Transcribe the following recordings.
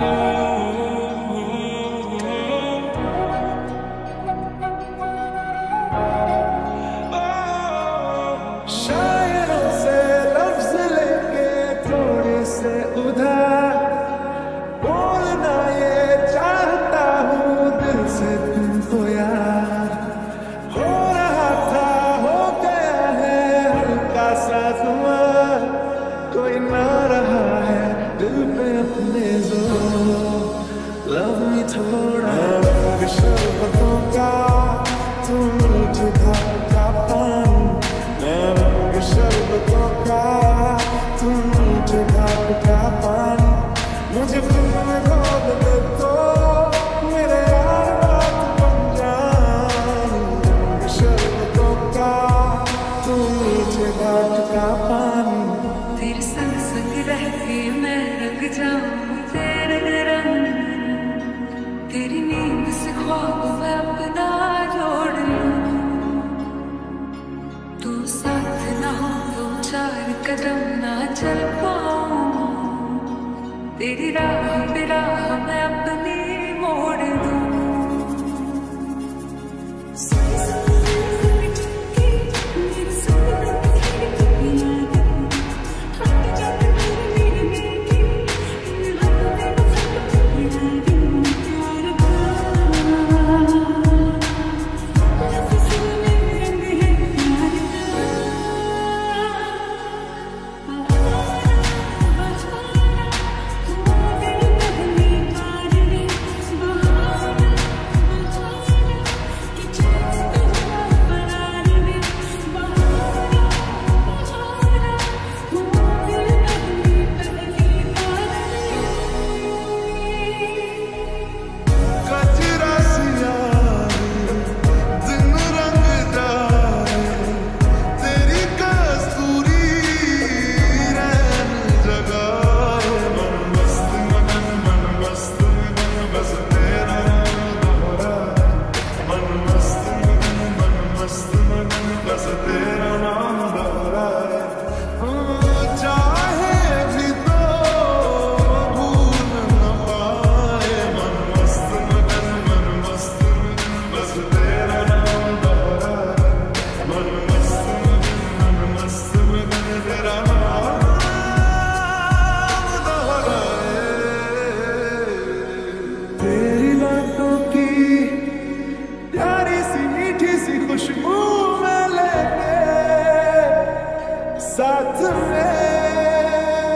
शायरों से लफ्ज लेके थोड़े से उधार बोलना ये चाहता हूँ दिल से तुमको यार। हो रहा था हो गया है हल्का सा धुआं, कोई ना रहा है दिल पे अपने जोर। लव मी थोड़ा शरबतों का तुम मीठे घाट का पानी, मैं रंग शरबतों का तुम मीठे घाट का पानी। मुझे खुद में खोद दे तो मेरे यार बात बन जानी। रंग शरबतों का तुम मीठे घाट का पानी। तेरे संग संग रह के मैं रंग जाऊं तेरे रंग, तेरी नींद से ख्वाब मैं अपना जोड़ लूं। तू साथ ना हो तो 4 कदम ना चल पाऊं, तेरी राह पे राह मैं अपनी मोड़ दूं। खुशबू में लेके साथ में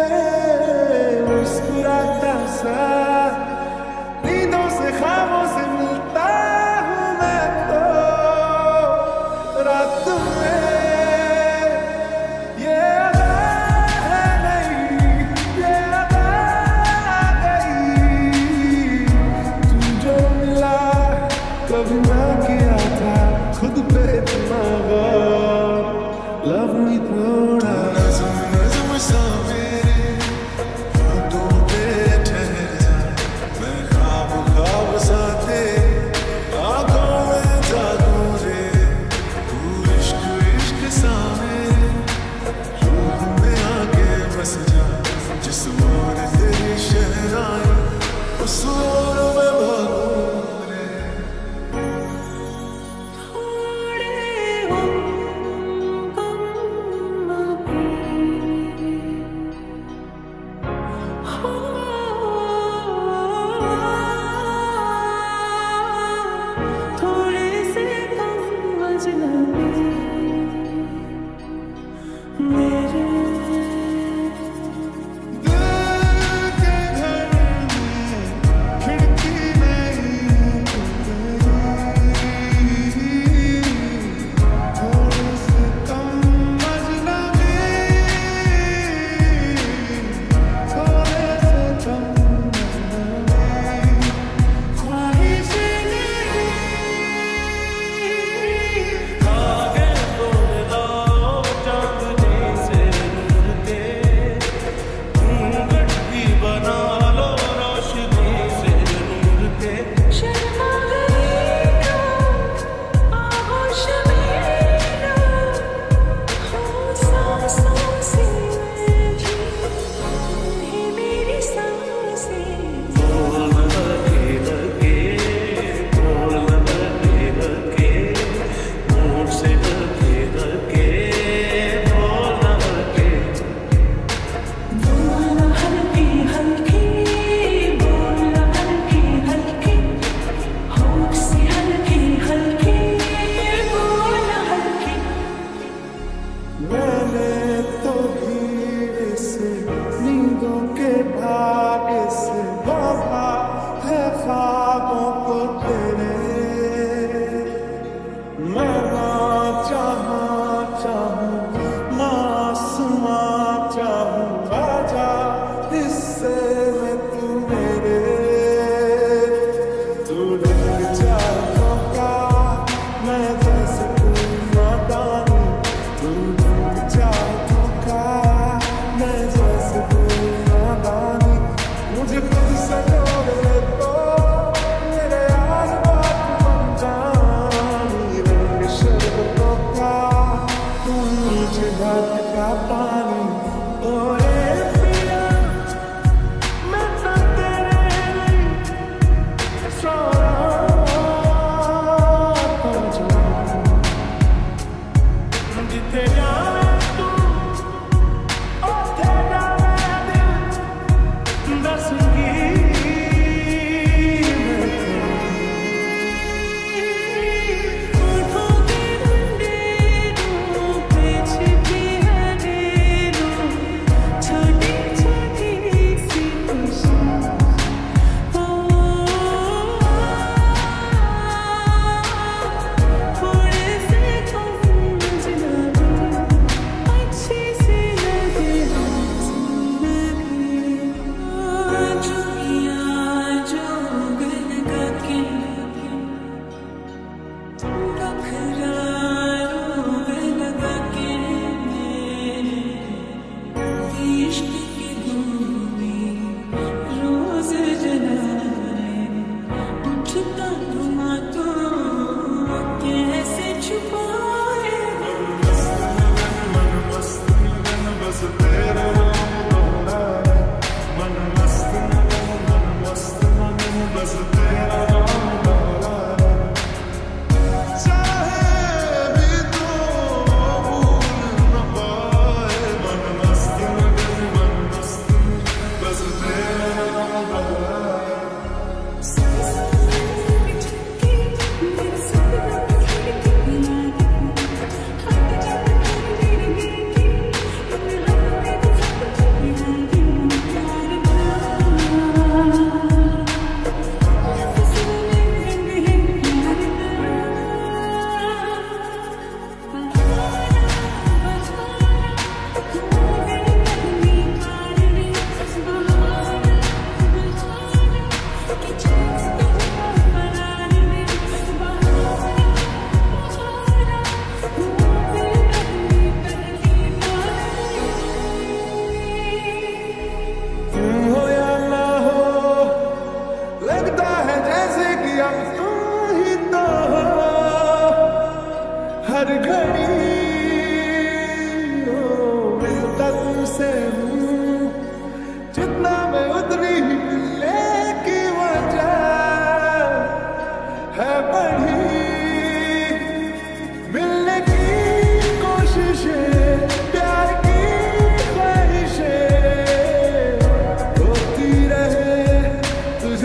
मुस्कुराता सा नींदों से ख्वाबों से मिलता हूँ मैं तो रात में। ये अदा है नहीं ये अदा आ गई, तू जो मिला कभी ना किया था खुद पे इतना गौर। लव मी थोड़ा नज़म नज़म सा मेरे होठों पे ठहर जा,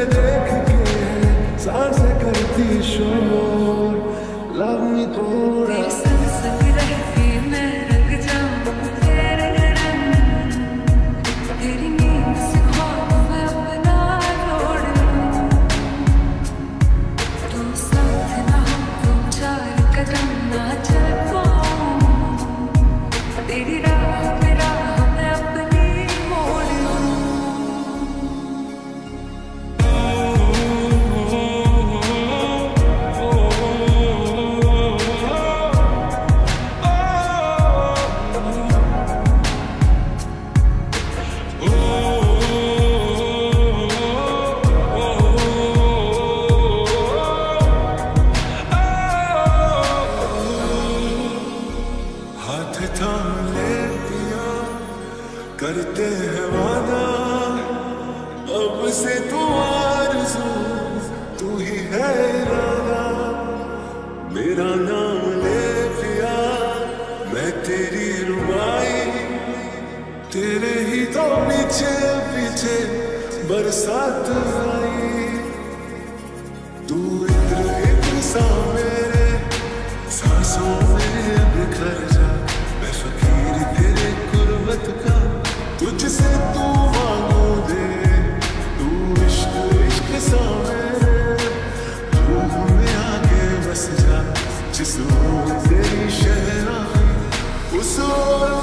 देख के सांसें करती शोर, लव मी थोड़ा। तेरे संग संग रह के मैं रंग जाऊं तेरे रंग, तेरी नींद से ख्वाब मैं अपना जोड़ लूं। तू साथ ना हो तो चार कदम ना चल पाऊं, तेरी राह पे राह मैं अपनी मोड़ लूं। हाथ थाम ले पिया, करते हैं वादा, अब से तू आरज़ू, तू ही है इरादा। मेरा नाम ले पिया, मैं तेरी रुबाई, तेरे ही तो पीछे पीछे बरसात आई। तू इत्र इत्र सा मेरे सांसों में बिखर जा, मैं फकीर तेरे गुर्बत का, तुझसे तू मांगू दे। तू इश्क इश्क सा मेरे रूह में आके बस जा, जिस ओर तेरी शहनाई उस ओर